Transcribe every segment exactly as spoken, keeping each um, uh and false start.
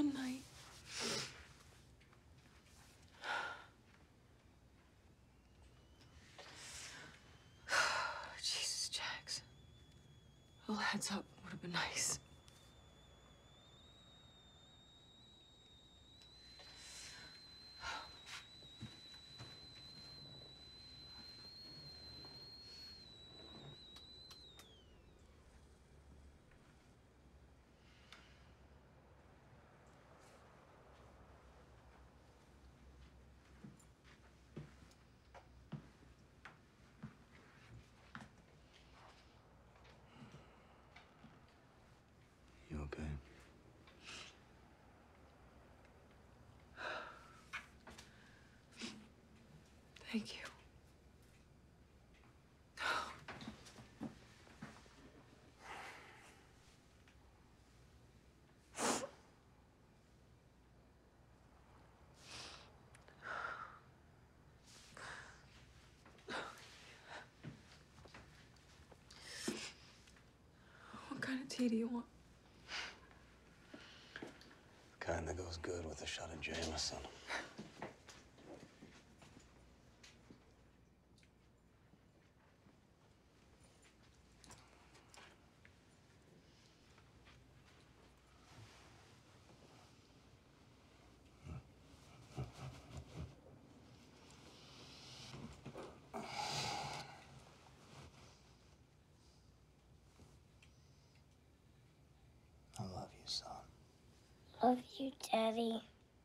one night. Jesus, Jax. A little heads up would have been nice. You okay? Thank you. What kind of tea do you want? The kind that goes good with a shot of Jameson. I love you, son. Love you, Daddy.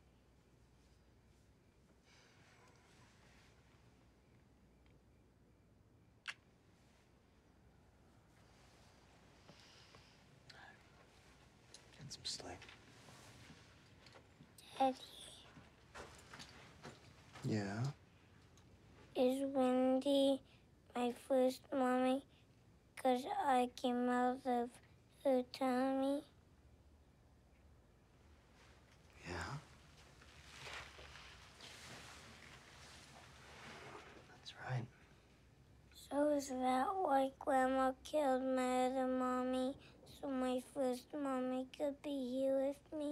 Get some sleep. Daddy, Yeah? is Wendy my first mommy? 'Cause I came out of her tummy. Yeah? That's right. So is that why Grandma killed my other mommy? So my first mommy could be here with me?